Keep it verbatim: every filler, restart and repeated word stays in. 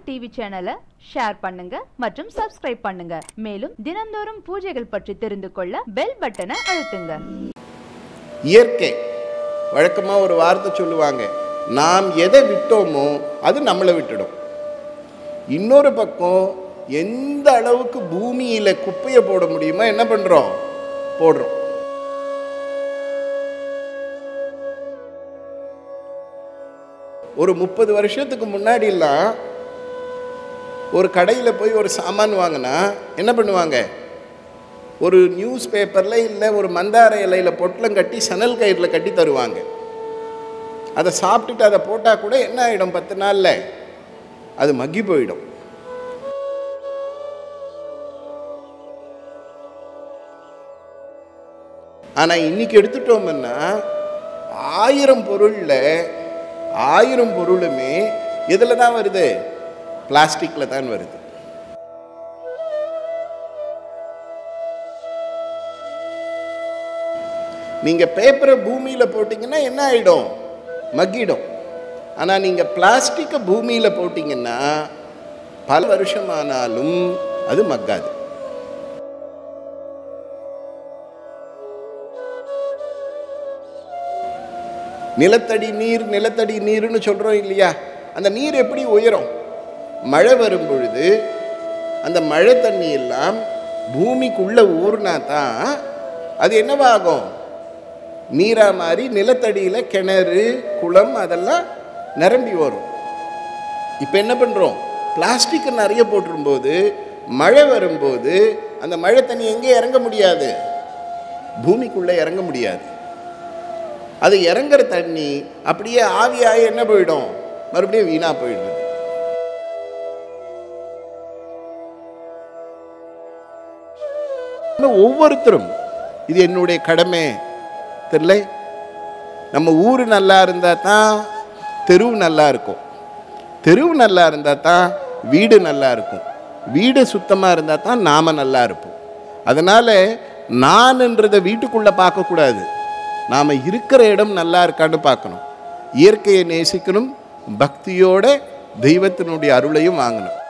TV சேனலை share பண்ணுங்க மற்றும் சப்ஸ்கிரைப் பண்ணுங்க. மேலும் தினந்தோறும் பூஜைகள் பற்றி தெரிந்து கொள்ள பெல் பட்டனை அழுத்துங்க. இயற்கை வழக்கமா ஒரு வார்த்தை சொல்லுவாங்க, நாம் எதை விட்டோமோ அது நம்மளை விட்டுடும். இன்னொரு பக்கம் எந்த அளவுக்கு பூமியில குப்பையை போட முடியுமோ என்ன பண்றோம், போடுறோம். ஒரு முப்பது வருஷத்துக்கு முன்னாடிலாம் ஒரு கடையில் போய் ஒரு சாமான் வாங்கினா என்ன பண்ணுவாங்க, ஒரு நியூஸ் பேப்பரில் இல்லை ஒரு மந்தார இலையில் பொட்டலம் கட்டி சணல் கயிறில் கட்டி தருவாங்க. அதை சாப்பிட்டுட்டு அதை போட்டால் கூட என்ன ஆகிடும், பத்து நாளில் அது மக்கி போயிடும். ஆனால் இன்னைக்கு எடுத்துட்டோம்னா ஆயிரம் பொருளில் ஆயிரம் பொருளுமே எதில் தான் வருது, பிளாஸ்டிக்கில் தான் வருது. நீங்கள் பேப்பரை பூமியில் போட்டிங்கன்னா என்ன ஆகிடும், மக்கிடும். ஆனால் நீங்கள் பிளாஸ்டிக்கை பூமியில் போட்டிங்கன்னா பல வருஷமானாலும் அது மக்காது. நிலத்தடி நீர் நிலத்தடி நீர்னு சொல்கிறோம் இல்லையா, அந்த நீர் எப்படி உயரும், மழை வரும் பொழுது அந்த மழை தண்ணி எல்லாம் பூமிக்குள்ளே ஊர்னா தான் அது என்னவாகும், நீராக மாறி நிலத்தடியில் கிணறு குளம் அதெல்லாம் நிரம்பி வரும். இப்போ என்ன பண்ணுறோம், பிளாஸ்டிக் நிறைய போட்டுரும்போது மழை வரும்போது அந்த மழை தண்ணி எங்கே இறங்க முடியாது, பூமிக்குள்ளே இறங்க முடியாது. அது இறங்குற தண்ணி அப்படியே ஆவியாகி என்ன போயிடும், மறுபடியும் வீணா போயிடுது. ஒவ்வொருத்தரும் இது என்னுடைய கடமை தெரியல. நம்ம ஊர் நல்லா இருந்தால் தான் தெருவு நல்லா இருக்கும், தெருவு நல்லா இருந்தால் தான் வீடு நல்லா இருக்கும், வீடு சுத்தமாக இருந்தால் தான் நாம நல்லா இருப்போம். அதனால் நான்ன்றதை வீட்டுக்குள்ளே பார்க்கக்கூடாது, நாம் இருக்கிற இடம் நல்லா இருக்கான்னு பார்க்கணும். இயற்கையை நேசிக்கணும், பக்தியோட தெய்வத்தினுடைய அருளையும் வாங்கணும்.